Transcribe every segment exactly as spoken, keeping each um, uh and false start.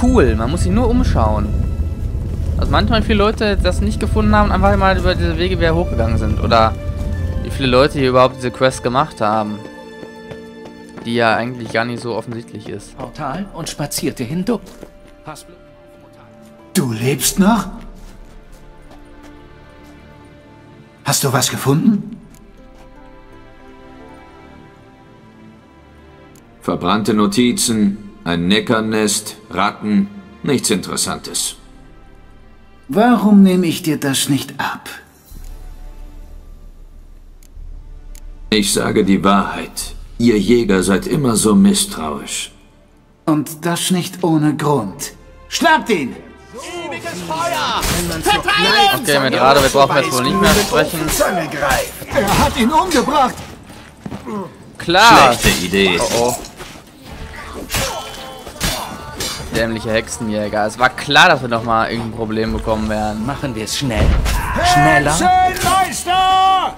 cool. Man muss sich nur umschauen. Also manchmal viele Leute das nicht gefunden haben, einfach mal über diese Wege wieder hochgegangen sind. Oder wie viele Leute hier überhaupt diese Quest gemacht haben. Die ja eigentlich gar nicht so offensichtlich ist. Portal und spazierte hindurch. Du lebst noch? Hast du was gefunden? Verbrannte Notizen, ein Neckernest, Ratten, nichts Interessantes. Warum nehme ich dir das nicht ab? Ich sage die Wahrheit. Ihr Jäger seid immer so misstrauisch. Und das nicht ohne Grund. Schnappt ihn! Okay, mit Radovid brauchen wir jetzt wohl nicht mehr sprechen. Er hat ihn umgebracht! Klar! Schlechte Idee. Oh oh. Dämliche Hexenjäger. Es war klar, dass wir noch mal irgendein Problem bekommen werden. Machen wir es schnell. Schneller. Hexenmeister!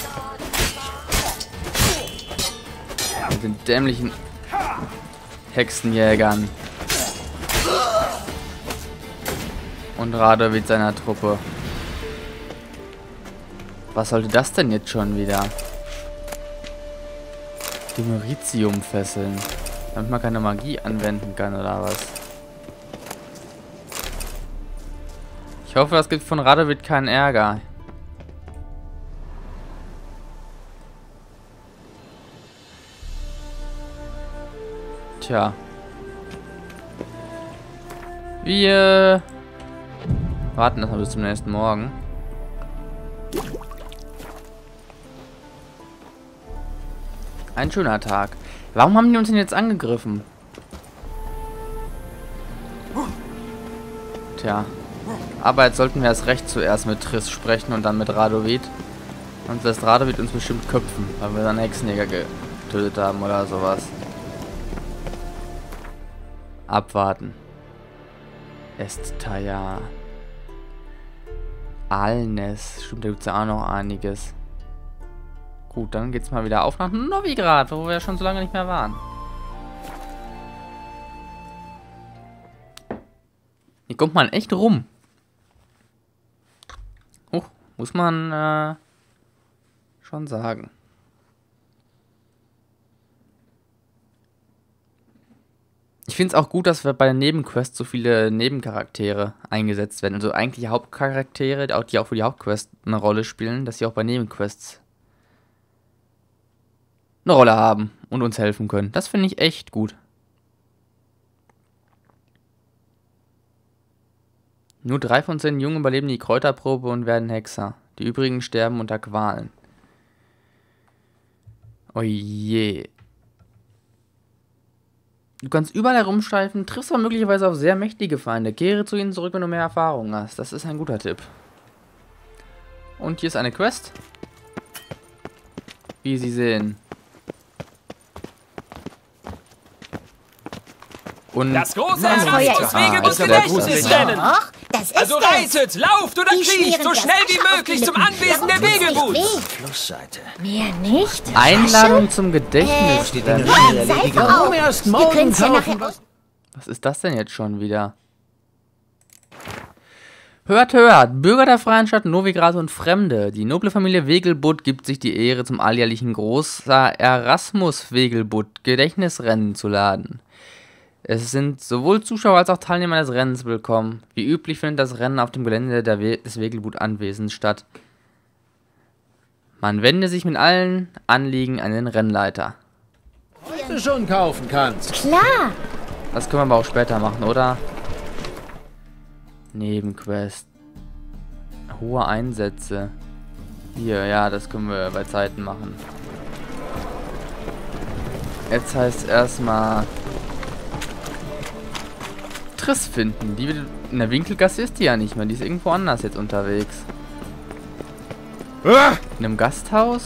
Mit den dämlichen Hexenjägern. Und Radovid seiner Truppe. Was sollte das denn jetzt schon wieder? Die Merizium fesseln. Damit man keine Magie anwenden kann, oder was? Ich hoffe, es gibt von Radovid keinen Ärger. Tja. Wir warten erstmal bis zum nächsten Morgen. Ein schöner Tag. Warum haben die uns denn jetzt angegriffen? Tja. Aber jetzt sollten wir erst recht zuerst mit Triss sprechen und dann mit Radovid. Sonst lässt Radovid uns bestimmt köpfen, weil wir dann Hexenjäger getötet haben oder sowas. Abwarten. Esttaya. Alnes. Stimmt, da gibt es ja auch noch einiges. Gut, dann geht's mal wieder auf nach Novigrad, wo wir ja schon so lange nicht mehr waren. Hier kommt man echt rum. Huch, muss man äh, schon sagen. Ich finde es auch gut, dass wir bei den Nebenquests so viele Nebencharaktere eingesetzt werden. Also eigentlich Hauptcharaktere, die auch für die Hauptquest eine Rolle spielen, dass sie auch bei Nebenquests eine Rolle haben und uns helfen können. Das finde ich echt gut. Nur drei von zehn Jungen überleben die Kräuterprobe und werden Hexer. Die übrigen sterben unter Qualen. Oje. Du kannst überall herumstreifen, triffst aber möglicherweise auf sehr mächtige Feinde. Kehre zu ihnen zurück, wenn du mehr Erfahrung hast. Das ist ein guter Tipp. Und hier ist eine Quest. Wie Sie sehen. Und das große Ereignis des Wegelbuts Gedächtnisses nennen! Das ist Also reitet, lauft oder Die kriecht so schmieren schnell das wie Fach auf möglich die zum Lippen. Anwesen der Darum tut's nicht Wegelbuts! weh. Flussseite. Mehr nicht? Einladung zum Gedächtnis. Die stellen. Dinge schnell Seid erledigen. auf. Um erst Ihr morgen könnt's ja kaufen. nachher... Was ist das denn jetzt schon wieder? Hört, hört! Bürger der freien Stadt Novigrad und Fremde. Die noble Familie Wegelbud gibt sich die Ehre, zum alljährlichen Großer Erasmus Wegelbud Gedächtnisrennen zu laden. Es sind sowohl Zuschauer als auch Teilnehmer des Rennens willkommen. Wie üblich findet das Rennen auf dem Gelände der We des Wegelbud-Anwesens statt. Man wende sich mit allen Anliegen an den Rennleiter. Du schon kaufen kannst. Klar. Das können wir aber auch später machen, oder? Nebenquest. Hohe Einsätze. Hier, ja, das können wir bei Zeiten machen. Jetzt heißt erstmal Triss finden. Die in der Winkelgasse ist die ja nicht mehr. Die ist irgendwo anders jetzt unterwegs. In einem Gasthaus?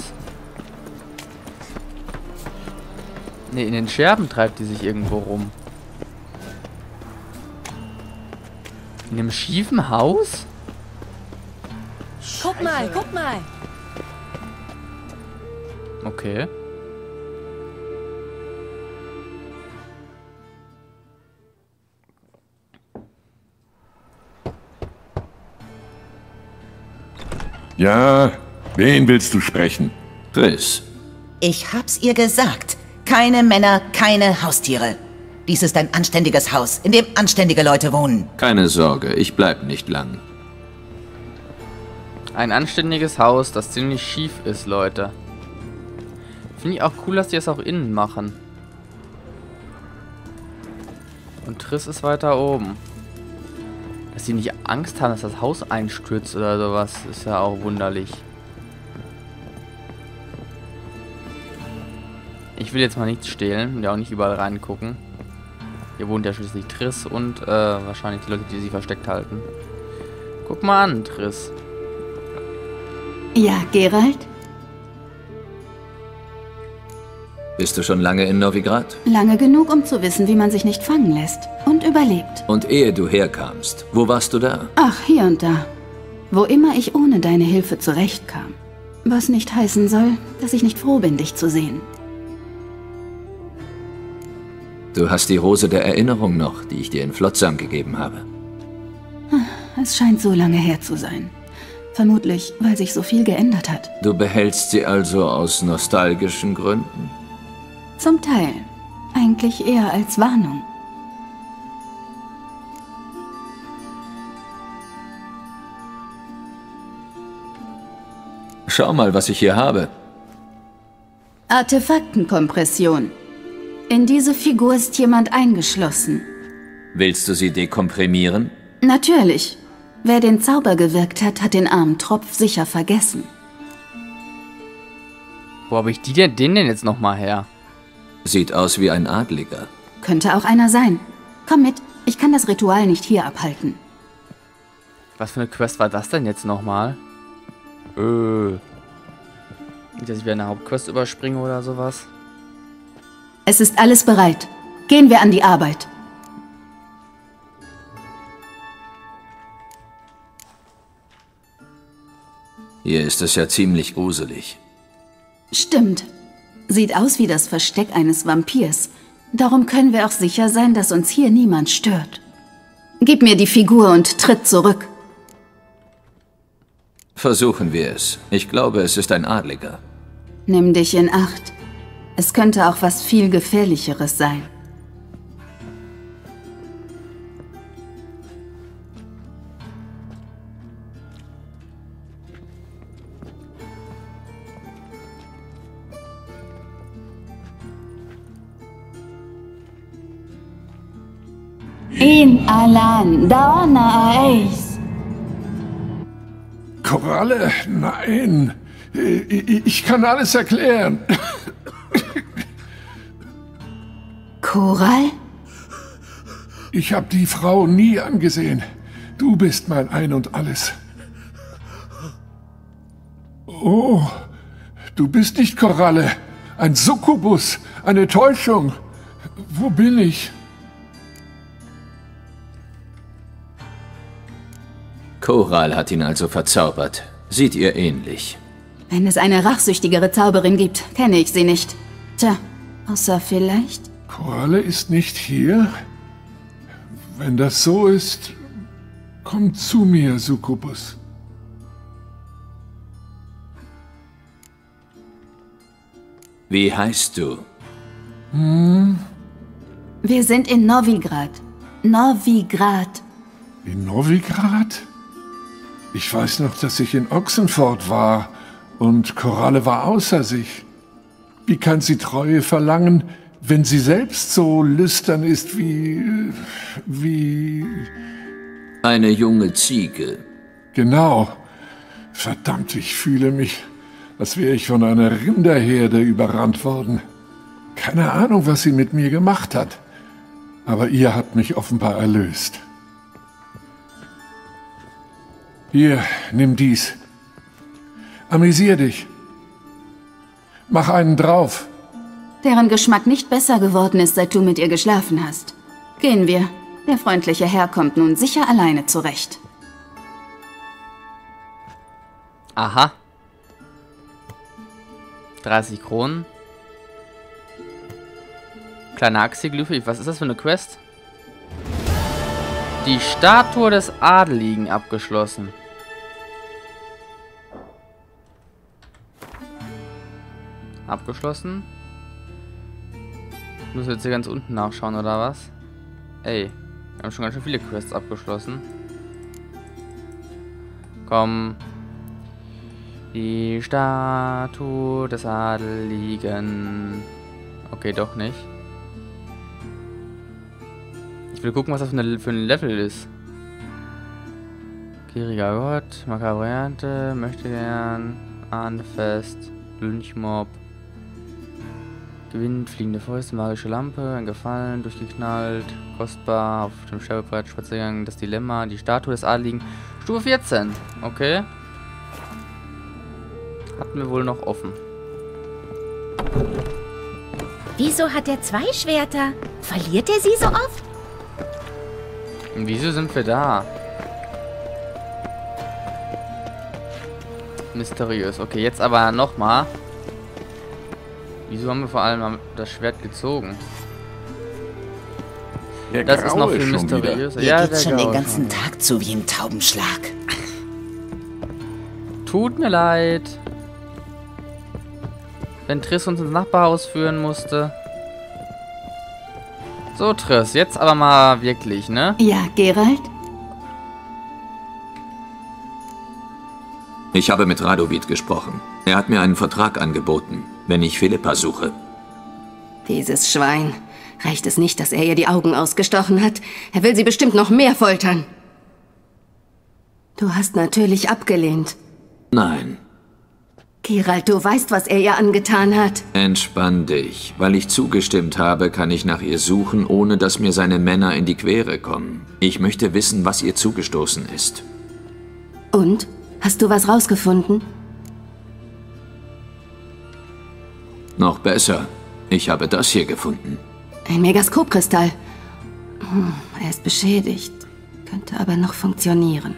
Ne, in den Scherben treibt die sich irgendwo rum. In einem schiefen Haus? Guck mal, guck mal. Okay. Ja, wen willst du sprechen? Triss. Ich hab's ihr gesagt. Keine Männer, keine Haustiere. Dies ist ein anständiges Haus, in dem anständige Leute wohnen. Keine Sorge, ich bleib nicht lang. Ein anständiges Haus, das ziemlich schief ist, Leute. Finde ich auch cool, dass die es auch innen machen. Und Triss ist weiter oben. Dass die nicht Angst haben, dass das Haus einstürzt oder sowas, ist ja auch wunderlich. Ich will jetzt mal nichts stehlen und ja auch nicht überall reingucken. Hier wohnt ja schließlich Triss und äh, wahrscheinlich die Leute, die sie versteckt halten. Guck mal an, Triss. Ja, Geralt? Bist du schon lange in Novigrad? Lange genug, um zu wissen, wie man sich nicht fangen lässt. Und überlebt. Und ehe du herkamst, wo warst du da? Ach, hier und da. Wo immer ich ohne deine Hilfe zurechtkam. Was nicht heißen soll, dass ich nicht froh bin, dich zu sehen. Du hast die Rose der Erinnerung noch, die ich dir in Flotsam gegeben habe. Es scheint so lange her zu sein. Vermutlich, weil sich so viel geändert hat. Du behältst sie also aus nostalgischen Gründen? Zum Teil. Eigentlich eher als Warnung. Schau mal, was ich hier habe. Artefaktenkompression. In diese Figur ist jemand eingeschlossen. Willst du sie dekomprimieren? Natürlich. Wer den Zauber gewirkt hat, hat den armen Tropf sicher vergessen. Wo habe ich die denn, den denn jetzt nochmal her? Sieht aus wie ein Adliger. Könnte auch einer sein. Komm mit, ich kann das Ritual nicht hier abhalten. Was für eine Quest war das denn jetzt nochmal? Äh. Nicht, dass ich wieder eine Hauptquest überspringe oder sowas. Es ist alles bereit. Gehen wir an die Arbeit. Hier ist es ja ziemlich gruselig. Stimmt. Sieht aus wie das Versteck eines Vampirs. Darum können wir auch sicher sein, dass uns hier niemand stört. Gib mir die Figur und tritt zurück. Versuchen wir es. Ich glaube, es ist ein Adliger. Nimm dich in Acht. Es könnte auch was viel Gefährlicheres sein. In Alan, Dawana Ace. Koralle, nein. Ich kann alles erklären. Koral? Ich habe die Frau nie angesehen. Du bist mein Ein und Alles. Oh, du bist nicht Koralle. Ein Succubus, eine Täuschung. Wo bin ich? Koral hat ihn also verzaubert. Sieht ihr ähnlich. Wenn es eine rachsüchtigere Zauberin gibt, kenne ich sie nicht. Tja, außer vielleicht... Koralle ist nicht hier? Wenn das so ist, komm zu mir, Succubus. Wie heißt du? Hm? Wir sind in Novigrad. Novigrad. In Novigrad? Ich weiß noch, dass ich in Oxenford war und Koralle war außer sich. Wie kann sie Treue verlangen, wenn sie selbst so lüstern ist wie... wie... Eine junge Ziege. Genau. Verdammt, ich fühle mich, als wäre ich von einer Rinderherde überrannt worden. Keine Ahnung, was sie mit mir gemacht hat. Aber ihr habt mich offenbar erlöst. Hier, nimm dies. Amüsier dich. Mach einen drauf. Deren Geschmack nicht besser geworden ist, seit du mit ihr geschlafen hast. Gehen wir. Der freundliche Herr kommt nun sicher alleine zurecht. Aha. dreißig Kronen. Kleine Axiglyphe. Was ist das für eine Quest? Die Statue des Adeligen abgeschlossen. Abgeschlossen. Ich muss jetzt hier ganz unten nachschauen, oder was? Ey, wir haben schon ganz schön viele Quests abgeschlossen. Komm. Die Statue des Adeligen. Okay, doch nicht. Ich will gucken, was das für, eine, für ein Level ist. Gieriger Gott, Makabriante, möchte gern, Ahnenfest, Lynchmob. Gewinnt, fliegende Fäuste, magische Lampe, ein Gefallen, durchgeknallt, kostbar, auf dem Sterbebrett, Spaziergang, das Dilemma, die Statue des Adligen. Stufe vierzehn, okay. Hatten wir wohl noch offen. Wieso hat er zwei Schwerter? Verliert er sie so oft? Und wieso sind wir da? Mysteriös. Okay, jetzt aber nochmal. Wieso haben wir vor allem das Schwert gezogen? Der das ist noch Graue viel schon mysteriöser. Hier Ja, geht's der schon den Graue ganzen schon. Tag zu wie im Taubenschlag. Tut mir leid. Wenn Triss uns ins Nachbarhaus führen musste. So, Triss, jetzt aber mal wirklich, ne? Ja, Geralt? Ich habe mit Radovid gesprochen. Er hat mir einen Vertrag angeboten, wenn ich Philippa suche. Dieses Schwein. Reicht es nicht, dass er ihr die Augen ausgestochen hat? Er will sie bestimmt noch mehr foltern. Du hast natürlich abgelehnt. Nein. Geralt, du weißt, was er ihr angetan hat. Entspann dich. Weil ich zugestimmt habe, kann ich nach ihr suchen, ohne dass mir seine Männer in die Quere kommen. Ich möchte wissen, was ihr zugestoßen ist. Und? Hast du was rausgefunden? Noch besser. Ich habe das hier gefunden. Ein Megaskopkristall. Hm, er ist beschädigt. Könnte aber noch funktionieren.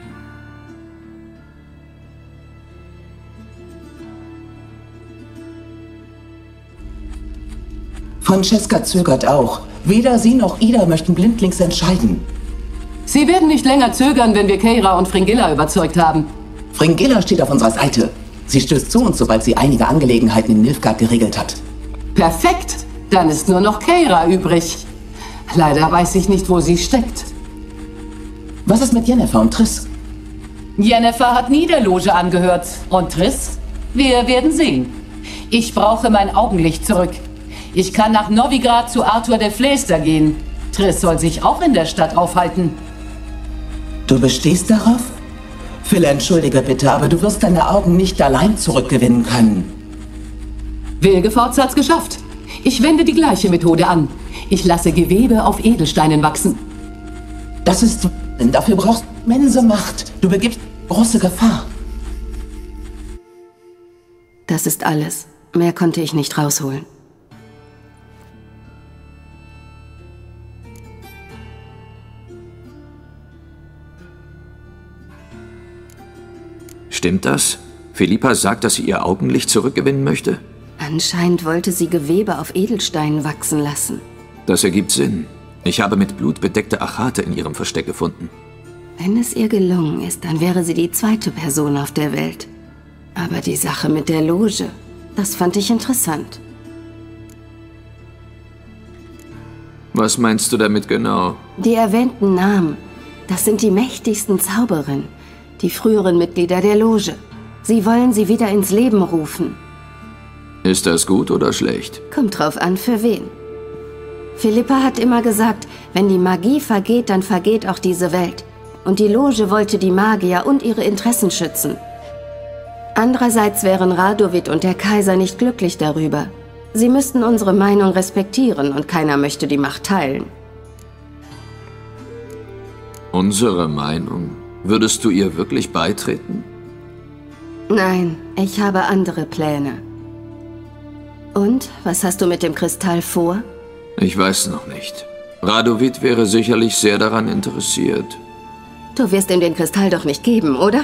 Francesca zögert auch. Weder sie noch Ida möchten blindlings entscheiden. Sie werden nicht länger zögern, wenn wir Keira und Fringilla überzeugt haben. Fringilla steht auf unserer Seite. Sie stößt zu uns, sobald sie einige Angelegenheiten in Nilfgaard geregelt hat. Perfekt. Dann ist nur noch Keira übrig. Leider weiß ich nicht, wo sie steckt. Was ist mit Yennefer und Triss? Yennefer hat nie der Loge angehört. Und Triss? Wir werden sehen. Ich brauche mein Augenlicht zurück. Ich kann nach Novigrad zu Arthur de Fleester gehen. Triss soll sich auch in der Stadt aufhalten. Du bestehst darauf? Phil, entschuldige bitte, aber du wirst deine Augen nicht allein zurückgewinnen können. Wilgefortz hat's geschafft. Ich wende die gleiche Methode an. Ich lasse Gewebe auf Edelsteinen wachsen. Das ist... Dafür brauchst du immense Macht. Du begibst große Gefahr. Das ist alles. Mehr konnte ich nicht rausholen. Stimmt das? Philippa sagt, dass sie ihr Augenlicht zurückgewinnen möchte? Anscheinend wollte sie Gewebe auf Edelsteinen wachsen lassen. Das ergibt Sinn. Ich habe mit Blut bedeckte Achate in ihrem Versteck gefunden. Wenn es ihr gelungen ist, dann wäre sie die zweite Person auf der Welt. Aber die Sache mit der Loge, das fand ich interessant. Was meinst du damit genau? Die erwähnten Namen, das sind die mächtigsten Zauberinnen, die früheren Mitglieder der Loge. Sie wollen sie wieder ins Leben rufen. Ist das gut oder schlecht? Kommt drauf an, für wen. Philippa hat immer gesagt, wenn die Magie vergeht, dann vergeht auch diese Welt. Und die Loge wollte die Magier und ihre Interessen schützen. Andererseits wären Radovid und der Kaiser nicht glücklich darüber. Sie müssten unsere Meinung respektieren und keiner möchte die Macht teilen. Unsere Meinung? Würdest du ihr wirklich beitreten? Nein, ich habe andere Pläne. Und, was hast du mit dem Kristall vor? Ich weiß noch nicht. Radovid wäre sicherlich sehr daran interessiert. Du wirst ihm den Kristall doch nicht geben, oder?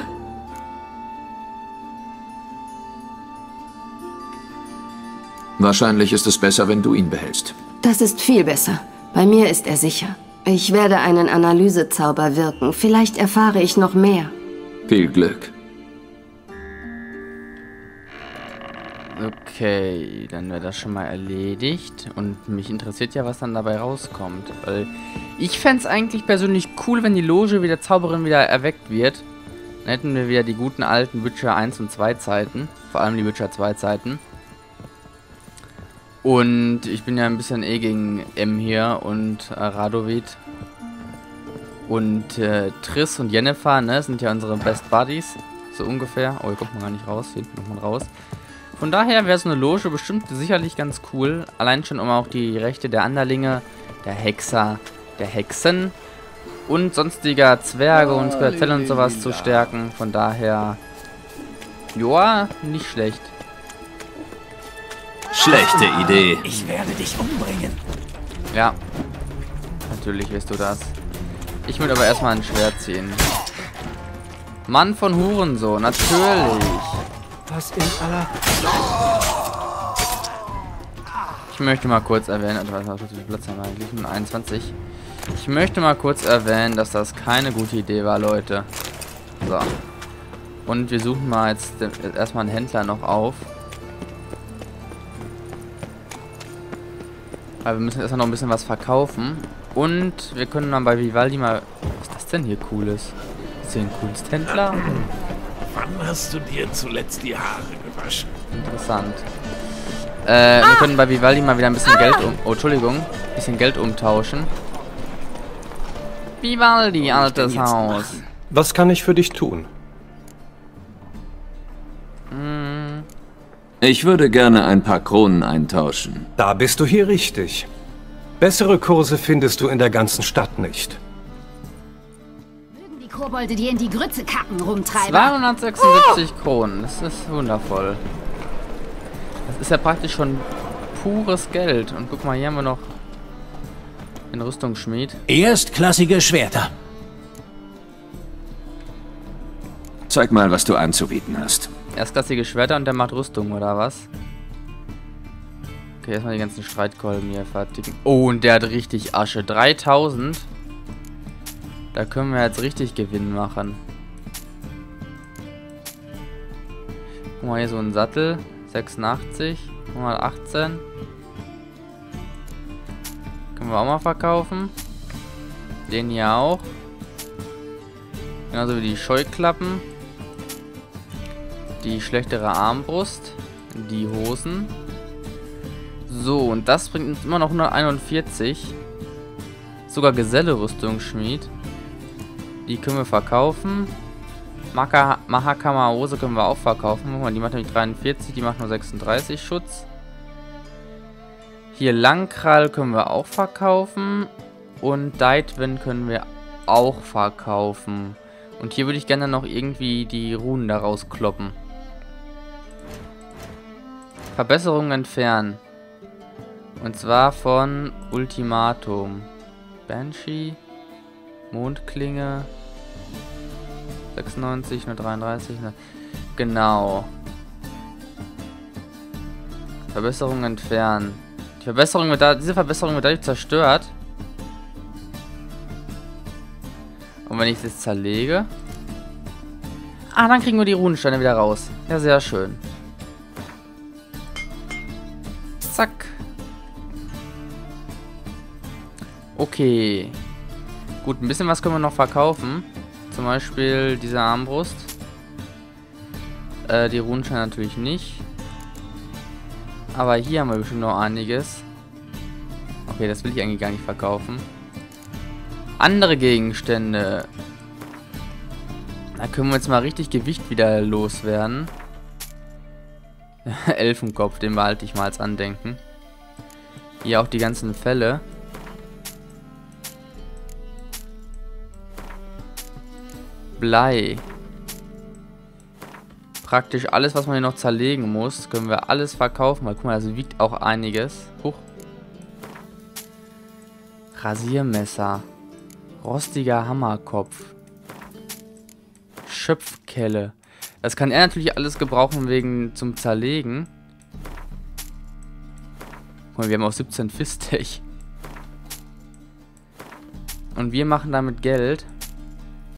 Wahrscheinlich ist es besser, wenn du ihn behältst. Das ist viel besser. Bei mir ist er sicher. Ich werde einen Analysezauber wirken. Vielleicht erfahre ich noch mehr. Viel Glück. Okay, dann wäre das schon mal erledigt. Und mich interessiert ja, was dann dabei rauskommt. Weil ich fände es eigentlich persönlich cool, wenn die Loge wieder Zauberin wieder erweckt wird. Dann hätten wir wieder die guten alten Witcher eins und zwei Zeiten. Vor allem die Witcher zwei Zeiten. Und ich bin ja ein bisschen eh gegen M hier und äh, Radovid. Und äh, Triss und Yennefer, ne, sind ja unsere Best Buddies. So ungefähr. Oh, hier kommt man gar nicht raus. Hier hinten kommt man raus. Von daher wäre so eine Loge bestimmt sicherlich ganz cool. Allein schon, um auch die Rechte der Anderlinge, der Hexer, der Hexen und sonstiger Zwerge und Skeletelle und sowas zu stärken. Von daher, joa, nicht schlecht. Schlechte Idee. Ich werde dich umbringen. Ja, natürlich wirst du das. Ich würde aber erstmal ein Schwert ziehen. Mann von Hurensohn, natürlich. Was in aller... Ich möchte mal kurz erwähnen, also was für Platz haben wir eigentlich? Nur einundzwanzig. Ich möchte mal kurz erwähnen, dass das keine gute Idee war, Leute. So. Und wir suchen mal jetzt erstmal einen Händler noch auf. Weil wir müssen erstmal noch ein bisschen was verkaufen. Und wir können dann bei Vivaldi mal... Was ist das denn hier Cooles? Ist hier ein Kunsthändler? Wann hast du dir zuletzt die Haare gewaschen? Interessant. Äh, wir können bei Vivaldi mal wieder ein bisschen Geld um... Oh, Entschuldigung. Ein bisschen Geld umtauschen. Vivaldi, altes Haus. Was kann ich für dich tun? Hm. Ich würde gerne ein paar Kronen eintauschen. Da bist du hier richtig. Bessere Kurse findest du in der ganzen Stadt nicht. Mögen die Kobolde dir in die Grütze kacken, Rumtreiber. zweihundertsechsundsiebzig oh. Kronen. Das ist wundervoll. Das ist ja praktisch schon pures Geld. Und guck mal, hier haben wir noch den Rüstungsschmied. Erstklassige Schwerter. Zeig mal, was du anzubieten hast. Erstklassige Schwerter und der macht Rüstung, oder was? Okay, erstmal die ganzen Streitkolben hier fertigen. Oh, und der hat richtig Asche. dreitausend. Da können wir jetzt richtig Gewinn machen. Guck mal, hier so ein Sattel. sechsundachtzig. Mal achtzehn. Können wir auch mal verkaufen. Den hier auch. Genauso wie die Scheuklappen. Die schlechtere Armbrust. Die Hosen. So, und das bringt uns immer noch hunderteinundvierzig. Sogar Geselle-Rüstungsschmied. Die können wir verkaufen. Mahakama-Hose können wir auch verkaufen. Guck mal, die macht nämlich dreiundvierzig, die macht nur sechsunddreißig Schutz. Hier Langkrall können wir auch verkaufen. Und Deitwen können wir auch verkaufen. Und hier würde ich gerne noch irgendwie die Runen daraus kloppen. Verbesserungen entfernen. Und zwar von Ultimatum. Banshee. Mondklinge. sechsundneunzig, nur dreiunddreißig. Ne? Genau. Verbesserungen entfernen. Die Verbesserung wird da, diese Verbesserung wird dadurch zerstört. Und wenn ich das zerlege. Ah, dann kriegen wir die Runensteine wieder raus. Ja, sehr schön. Zack. Okay. Gut, ein bisschen was können wir noch verkaufen. Zum Beispiel diese Armbrust. Äh, die Runensteine natürlich nicht. Aber hier haben wir bestimmt noch einiges. Okay, das will ich eigentlich gar nicht verkaufen. Andere Gegenstände. Da können wir jetzt mal richtig Gewicht wieder loswerden. Elfenkopf, den behalte ich mal als Andenken. Hier auch die ganzen Fälle. Blei. Praktisch alles, was man hier noch zerlegen muss, können wir alles verkaufen. Weil guck mal, das wiegt auch einiges. Huch. Rasiermesser. Rostiger Hammerkopf. Schöpfkelle. Das kann er natürlich alles gebrauchen wegen zum Zerlegen. Guck mal, wir haben auch siebzehn Fistech. Und wir machen damit Geld.